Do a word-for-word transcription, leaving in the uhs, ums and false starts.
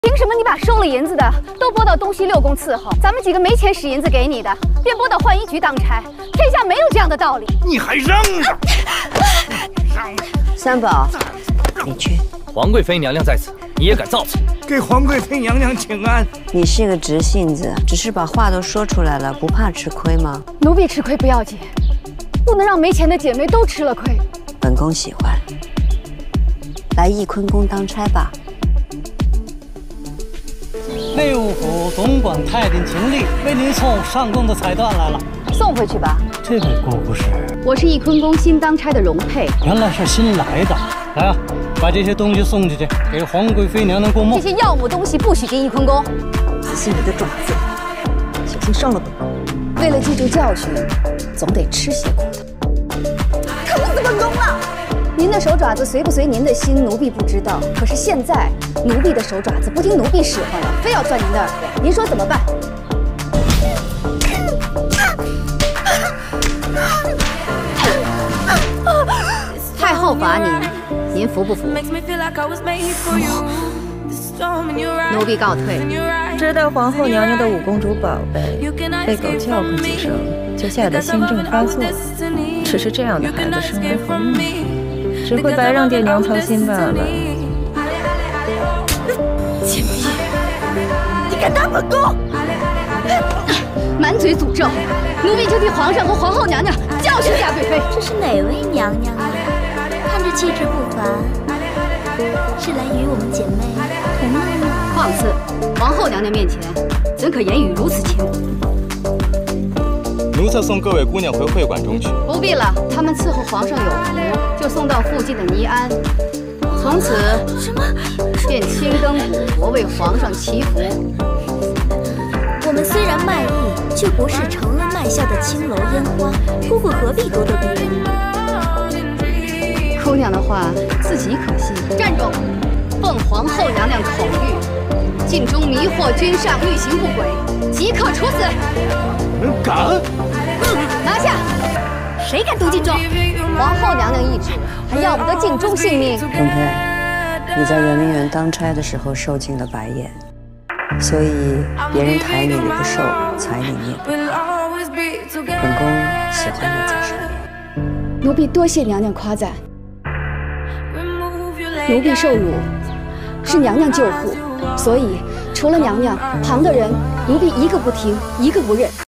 凭什么你把收了银子的都拨到东西六宫伺候，咱们几个没钱使银子给你的，便拨到浣衣局当差？天下没有这样的道理。 你还让着？让着！ 三宝，你去。 皇贵妃娘娘在此，你也敢造次？ 给皇贵妃娘娘请安。 你是个直性子，只是把话都说出来了，不怕吃亏吗？ 奴婢吃亏不要紧，不能让没钱的姐妹都吃了亏。 本宫喜欢，来翊坤宫当差吧。 内务府总管太监秦丽为您送上贡的彩缎来了， 送回去吧。 这位姑姑是？ 我是翊坤宫新当差的容佩。 原来是新来的。来啊，把这些东西送进去，给皇贵妃娘娘过目。 这些要母东西不许进翊坤宫。 仔细你的爪子，小心伤了本宫。 为了记住教训，总得吃些苦头。疼死本宫了！ 您的手爪子随不随您的心，奴婢不知道。可是现在，奴婢的手爪子不听奴婢使唤了，非要钻您的耳朵，您说怎么办？太后罚您，您服不服？奴婢告退。 知道皇后娘娘的五公主宝贝被狗叫唤几声，就吓得心症发作。只是这样的孩子生来何用？ 只会白让爹娘操心罢了。 贱婢，你敢打本宫！满嘴诅咒，奴婢就替皇上和皇后娘娘教训夏贵妃。 这是哪位娘娘啊？看着气质不凡，是来与我们姐妹同乐吗？ 况次皇后娘娘面前，怎可言语如此轻浮？ 奴才送各位姑娘回会馆中去。 不必了，他们伺候皇上有福，就送到附近的尼安，从此什么便青灯古佛为皇上祈福。 我们虽然卖艺，却不是承恩卖笑的青楼烟花，姑姑何必咄咄逼人？ 姑娘的话自己可信。站住！奉皇后娘娘口谕，禁中迷惑君上，欲行不轨，即刻处死。 敢！ 拿下！谁敢动禁中？皇后娘娘懿旨，还要不得禁中性命。 容佩，你在圆明园当差的时候受尽了白眼，所以别人抬你你不受，踩你你也不怕。本宫喜欢你在身边。 奴婢多谢娘娘夸赞。奴婢受辱，是娘娘救护，所以除了娘娘，旁的人奴婢一个不听，一个不认。